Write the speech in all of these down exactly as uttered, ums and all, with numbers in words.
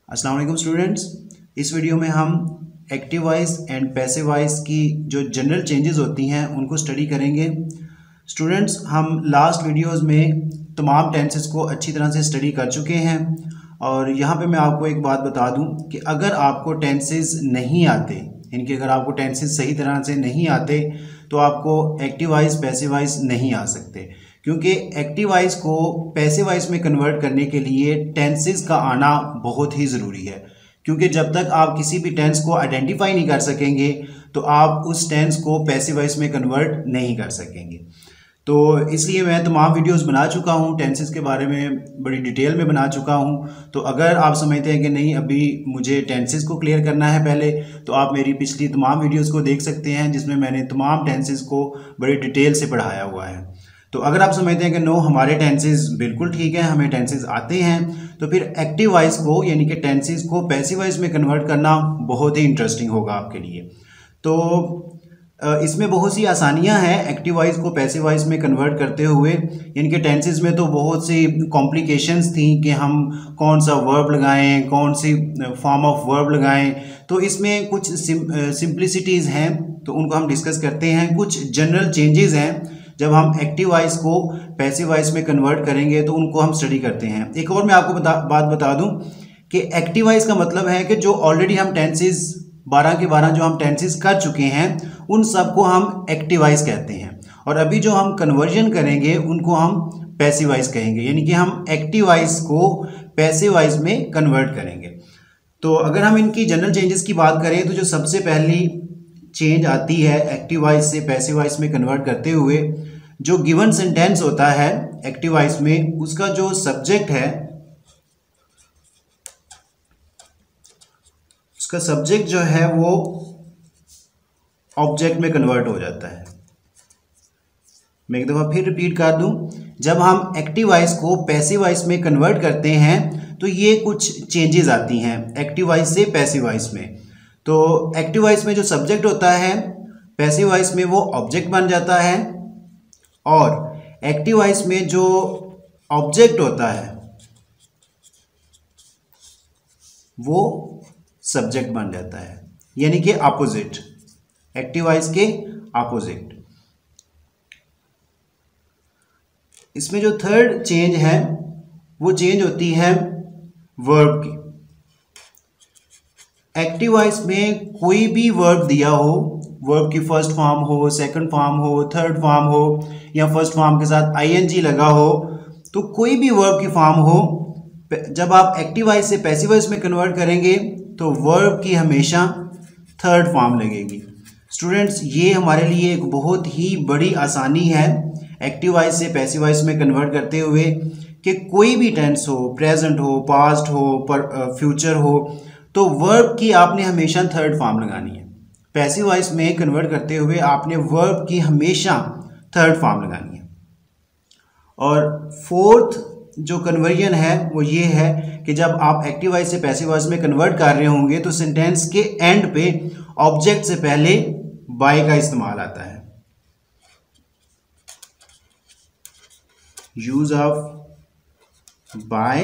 अस्सलाम वालेकुम स्टूडेंट्स। इस वीडियो में हम active voice and passive voice की जो जनरल चेंजेस होती हैं उनको स्टडी करेंगे। स्टूडेंट्स, हम लास्ट वीडियोस में तमाम टेंसेस को अच्छी तरह से स्टडी कर चुके हैं और यहाँ पे मैं आपको एक बात बता दूँ कि अगर आपको टेंसेस नहीं आते, इनके अगर आपको टेंसेस सही तरह से नहीं आते तो आपको एक्टिव वॉइस पैसिव वॉइस नहीं आ सकते, क्योंकि एक्टिव वॉइस को पैसिव वॉइस में कन्वर्ट करने के लिए टेंसेस का आना बहुत ही ज़रूरी है। क्योंकि जब तक आप किसी भी टेंस को आइडेंटिफाई नहीं कर सकेंगे तो आप उस टेंस को पैसिव वॉइस में कन्वर्ट नहीं कर सकेंगे। तो इसलिए मैं तमाम वीडियोस बना चुका हूं, टेंसेस के बारे में बड़ी डिटेल में बना चुका हूं। तो अगर आप समझते हैं कि नहीं अभी मुझे टेंसेस को क्लियर करना है पहले, तो आप मेरी पिछली तमाम वीडियोस को देख सकते हैं जिसमें मैंने तमाम टेंसेस को बड़ी डिटेल से पढ़ाया हुआ है। तो अगर आप समझते हैं कि नो हमारे टेंसेस बिल्कुल ठीक है, हमें टेंसेस आते हैं, तो फिर एक्टिव वॉइस को यानी कि टेंसेस को पैसिव वॉइस में कन्वर्ट करना बहुत ही इंटरेस्टिंग होगा आपके लिए। तो इसमें बहुत सी आसानियां हैं एक्टिव वॉइस को पैसिव वॉइस में कन्वर्ट करते हुए। यानी कि टेंसेस में तो बहुत सी कॉम्प्लिकेशंस थी कि हम कौन सा वर्ब लगाएं, कौन सी फॉर्म ऑफ वर्ब लगाएं। तो इसमें कुछ सिंप्लिसिटीज़ हैं तो उनको हम डिस्कस करते हैं। कुछ जनरल चेंजेस हैं जब हम एक्टिव वॉइस को पैसिव वॉइस में कन्वर्ट करेंगे तो उनको हम स्टडी करते हैं। एक और मैं आपको बता, बात बता दूं कि एक्टिव वॉइस का मतलब है कि जो ऑलरेडी हम टेंसेस बारह के बारह जो हम टेंसेस कर चुके हैं उन सबको हम एक्टिव वॉइस कहते हैं, और अभी जो हम कन्वर्जन करेंगे उनको हम पैसिव वॉइस कहेंगे। यानी कि हम एक्टिव वॉइस को पैसिव वॉइस में कन्वर्ट करेंगे। तो अगर हम इनकी जनरल चेंजेस की बात करें तो जो सबसे पहली चेंज आती है एक्टिव वॉइस से पैसिव वॉइस में कन्वर्ट करते हुए, जो गिवन सेंटेंस होता है एक्टिव वॉइस में, उसका जो सब्जेक्ट है उसका सब्जेक्ट जो है वो ऑब्जेक्ट में कन्वर्ट हो जाता है। मैं एक दफा फिर रिपीट कर दूं, जब हम एक्टिव वॉइस को पैसिव वॉइस में कन्वर्ट करते हैं तो ये कुछ चेंजेस आती हैं एक्टिव वॉइस से पैसिव वॉइस में। तो एक्टिव वॉइस में जो सब्जेक्ट होता है पैसिव वॉइस में वो ऑब्जेक्ट बन जाता है, और एक्टिव वॉइस में जो ऑब्जेक्ट होता है वो सब्जेक्ट बन जाता है, यानी कि अपोजिट, एक्टिव वॉइस के अपोजिट। इसमें जो थर्ड चेंज है वो चेंज होती है वर्ब की। एक्टिव वॉइस में कोई भी वर्ब दिया हो, वर्ब की फर्स्ट फॉर्म हो, सेकंड फॉर्म हो, थर्ड फॉर्म हो, या फर्स्ट फॉर्म के साथ आईएनजी लगा हो, तो कोई भी वर्ब की फॉर्म हो, जब आप एक्टिव वॉइस से पैसिव वॉइस में कन्वर्ट करेंगे तो वर्ब की हमेशा थर्ड फॉर्म लगेगी। स्टूडेंट्स, ये हमारे लिए एक बहुत ही बड़ी आसानी है एक्टिव वॉइस से पैसिव वॉइस में कन्वर्ट करते हुए कि कोई भी टेंस हो, प्रेजेंट हो, पास्ट हो, पर फ्यूचर हो, तो वर्ब की आपने हमेशा थर्ड फॉर्म लगानी है। पैसिव वॉइस में कन्वर्ट करते हुए आपने वर्ब की हमेशा थर्ड फॉर्म लगानी है। और फोर्थ जो कन्वर्जन है वो ये है कि जब आप एक्टिव वॉइस से पैसिव वॉइस में कन्वर्ट कर रहे होंगे तो सेंटेंस के एंड पे ऑब्जेक्ट से पहले बाय का इस्तेमाल आता है। Use of by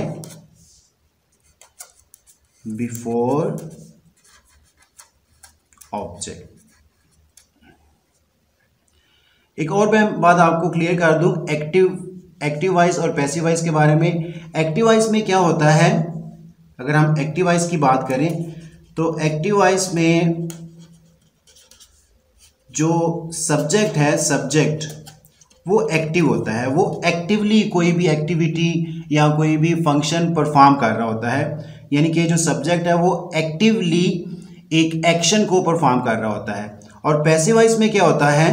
before object. एक और मैं बात आपको क्लियर कर दूं एक्टिव एक्टिव वॉइस और पैसिव वॉइस के बारे में। एक्टिव वॉइस में क्या होता है, अगर हम एक्टिव वॉइस की बात करें तो एक्टिव वॉइस में जो सब्जेक्ट है, सब्जेक्ट वो एक्टिव होता है, वो एक्टिवली कोई भी एक्टिविटी या कोई भी फंक्शन परफॉर्म कर रहा होता है। यानी कि जो सब्जेक्ट है वो एक्टिवली एक एक्शन को परफॉर्म कर रहा होता है। और पैसिव वॉइस में क्या होता है,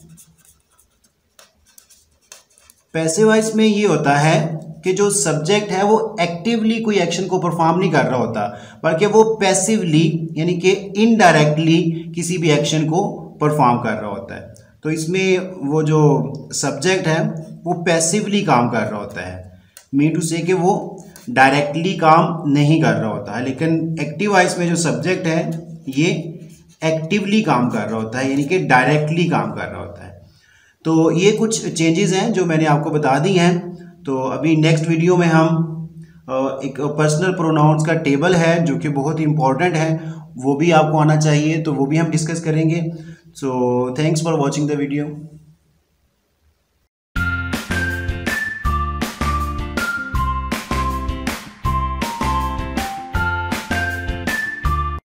पैसिव वॉइस में ये होता है कि जो सब्जेक्ट है वो एक्टिवली कोई एक्शन को परफॉर्म नहीं कर रहा होता, बल्कि वो पैसिवली यानी कि इनडायरेक्टली किसी भी एक्शन को परफॉर्म कर रहा होता है। तो इसमें वो जो सब्जेक्ट है वो पैसिवली काम कर रहा होता है, मीन टू से कि वो डायरेक्टली काम नहीं कर रहा होता है। लेकिन एक्टिव वॉइस में जो सब्जेक्ट है ये एक्टिवली काम कर रहा होता है, यानी कि डायरेक्टली काम कर रहा होता है। तो ये कुछ चेंजेस हैं जो मैंने आपको बता दी हैं। तो अभी नेक्स्ट वीडियो में हम एक पर्सनल प्रोनाउंस का टेबल है जो कि बहुत ही इंपॉर्टेंट है, वो भी आपको आना चाहिए, तो वो भी हम डिस्कस करेंगे। So thanks for watching the video.